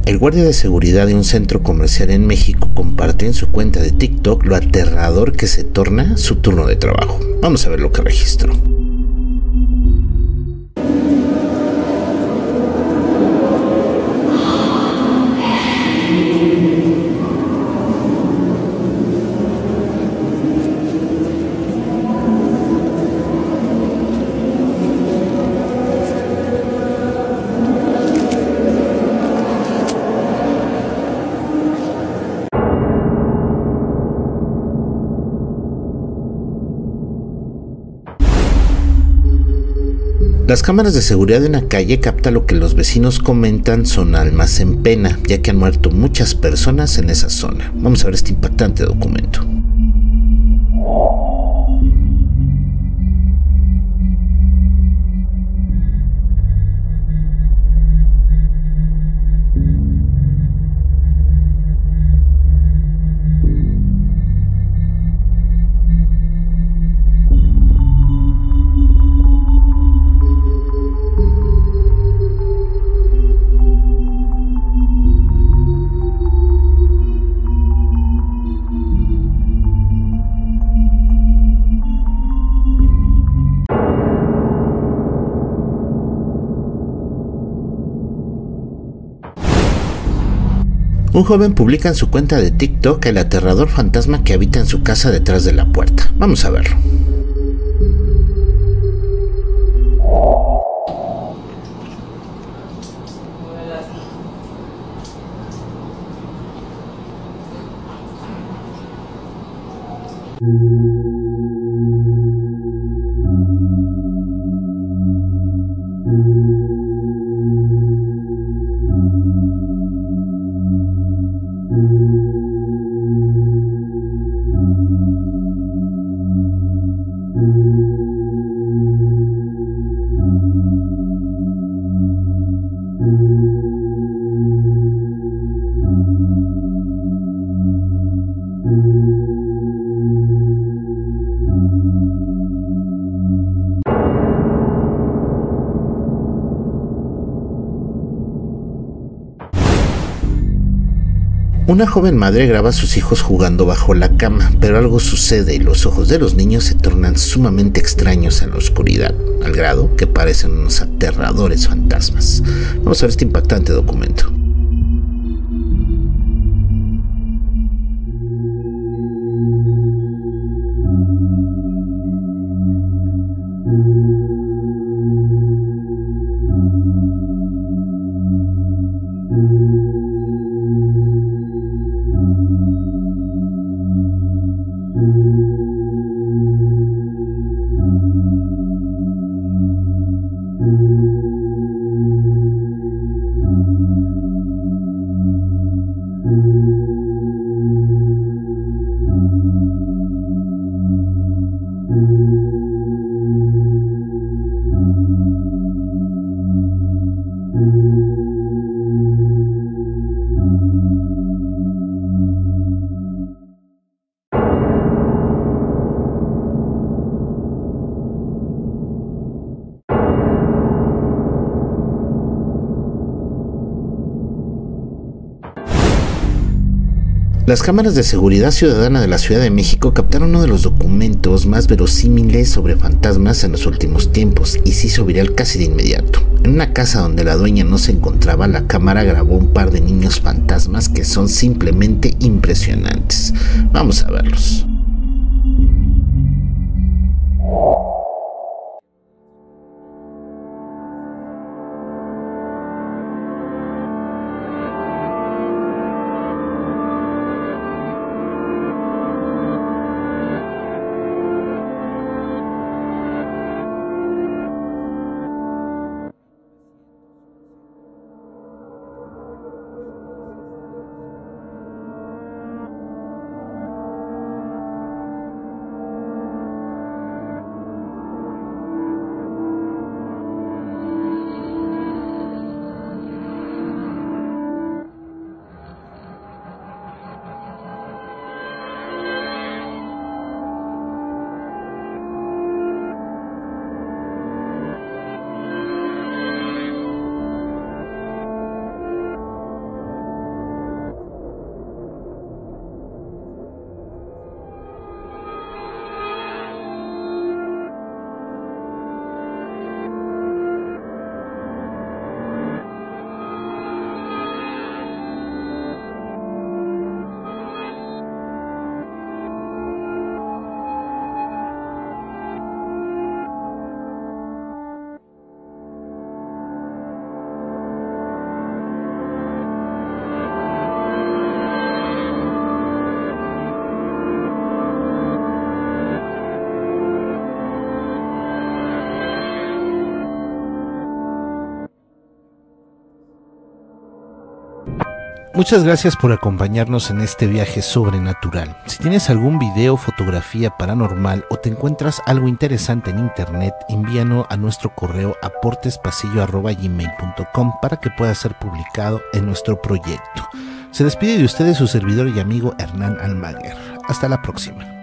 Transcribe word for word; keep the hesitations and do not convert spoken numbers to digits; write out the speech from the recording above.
El guardia de seguridad de un centro comercial en México compartió en su cuenta de TikTok lo aterrador que se torna su turno de trabajo. Vamos a ver lo que registró. Las cámaras de seguridad de una calle captan lo que los vecinos comentan son almas en pena, ya que han muerto muchas personas en esa zona. Vamos a ver este impactante documento. Un joven publica en su cuenta de TikTok el aterrador fantasma que habita en su casa detrás de la puerta. Vamos a verlo. Una joven madre graba a sus hijos jugando bajo la cama, pero algo sucede y los ojos de los niños se tornan sumamente extraños en la oscuridad, al grado que parecen unos aterradores fantasmas. Vamos a ver este impactante documento. Las cámaras de seguridad ciudadana de la Ciudad de México captaron uno de los documentos más verosímiles sobre fantasmas en los últimos tiempos y se hizo viral casi de inmediato. En una casa donde la dueña no se encontraba, la cámara grabó un par de niños fantasmas que son simplemente impresionantes. Vamos a verlos. Muchas gracias por acompañarnos en este viaje sobrenatural. Si tienes algún video, fotografía paranormal o te encuentras algo interesante en internet, envíanos a nuestro correo aportespasillo arroba gmail punto com para que pueda ser publicado en nuestro proyecto. Se despide de ustedes su servidor y amigo Hernán Almaguer. Hasta la próxima.